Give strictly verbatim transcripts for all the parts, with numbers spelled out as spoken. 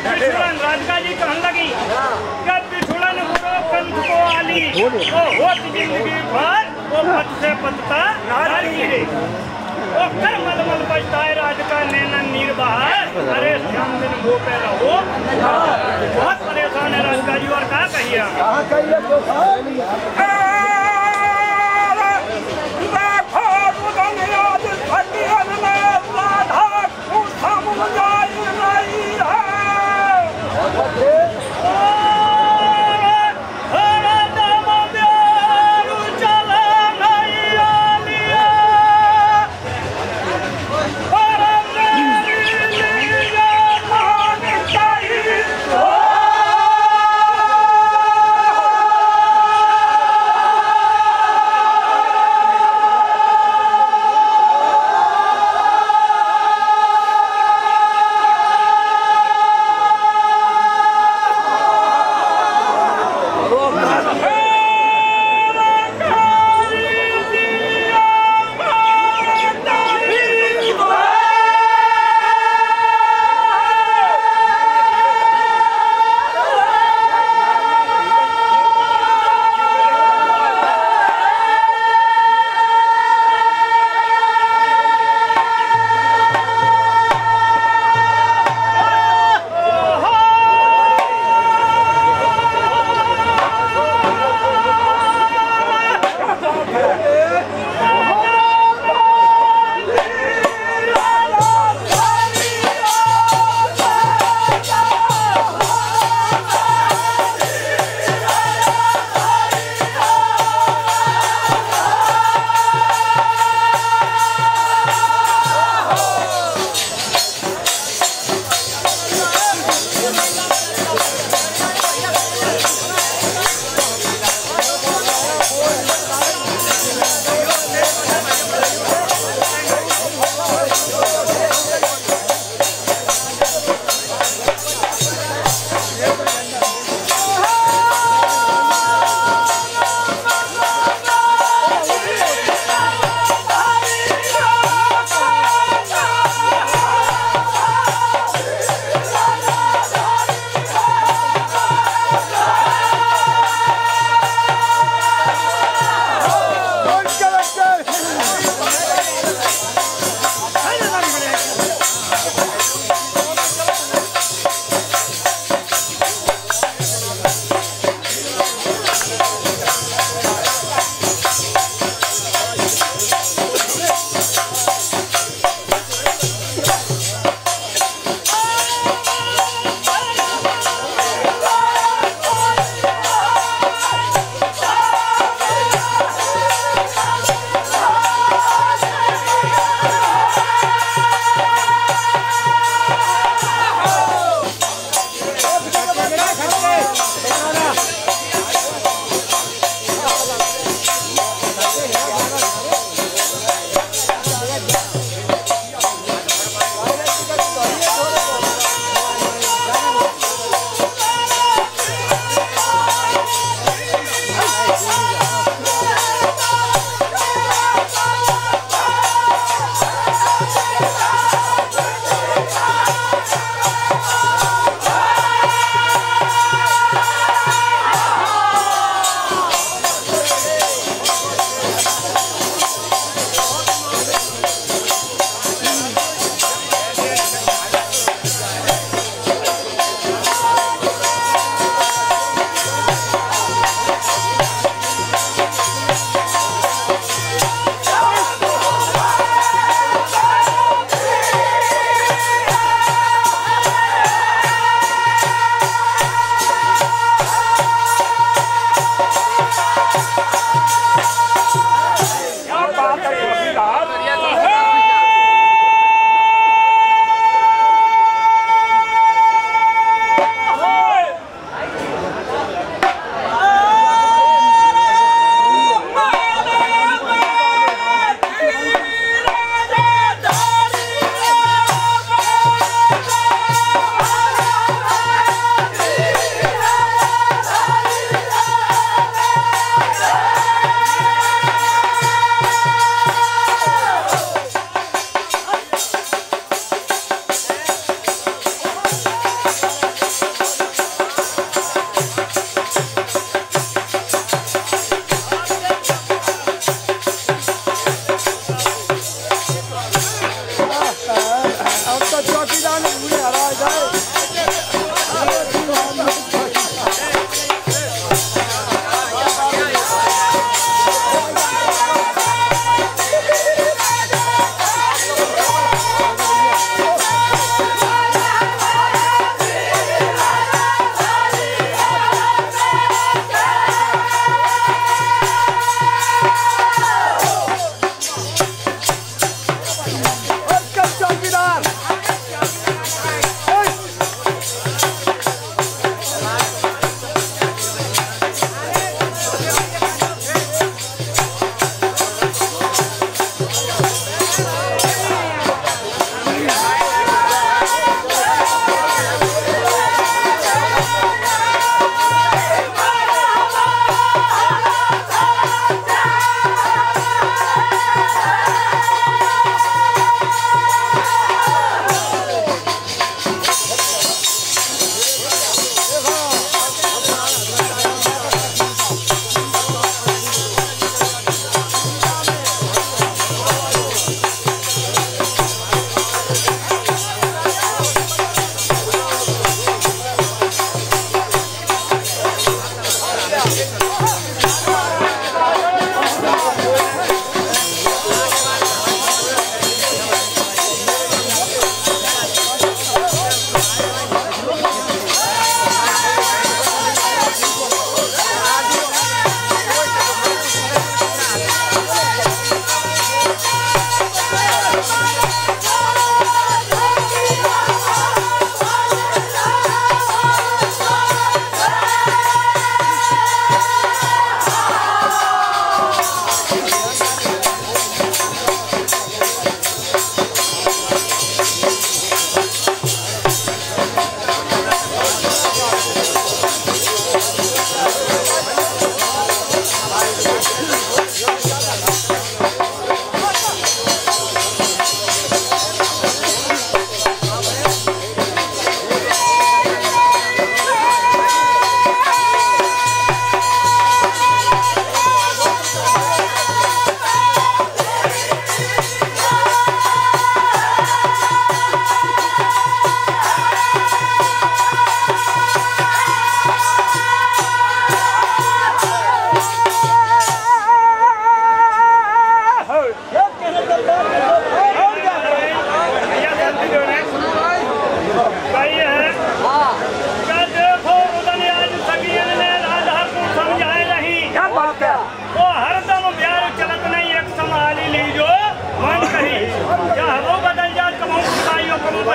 बिछुड़न राधिका जी कहन लगी जब बिछुड़न बुरो कंठ को आली वो होत जिंदगी भर वो पत से पतता नारी गिरे वो कर मल मल बजताए राधिका नैनन नीर बहार अरे श्याम दिन वो पे रहो बहुत परेशान है राधिका जी और क्या कहिए कहाँ कहिए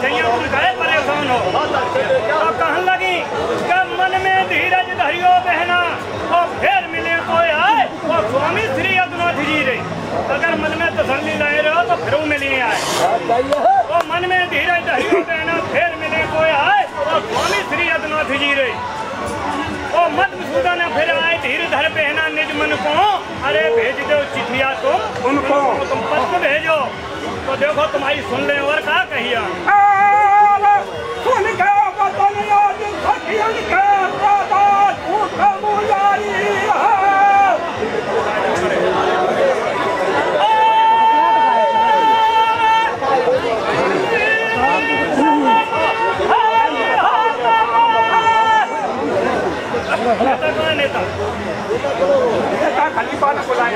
छैया तुम कहे परेशान हो। तो कहन लगी कि मन में धीरज धरियो बहना और फिर मिले तो आए और स्वामी श्री अदनाथ जी रे। अगर मन में तसल्ली लाए रहो तो फिर मिले आए और मन में धीरज धरियो बहना फिर मिले तो आए और स्वामी श्री अदनाथ जी रे। ओ मधुसूदन फिर आए धीर धर बहना निज मन को। अरे भेज दो चिट्ठिया तुम उनको तुम पत्र भेजो। तो देखो तुम्हारी सुन ले और क्या कहिया सुन के बदन याद सखियन के प्रादात उठ मुलाई नेता कौन है नेता? नेता खलीफा ने बुलाया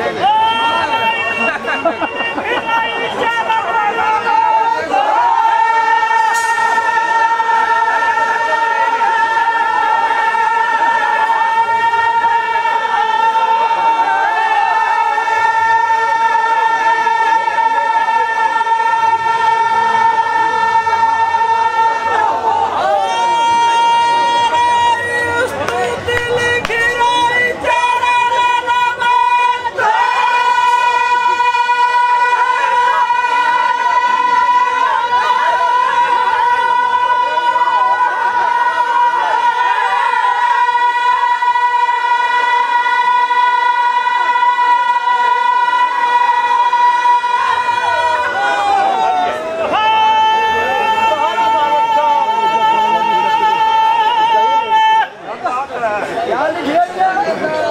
क्या लिखिए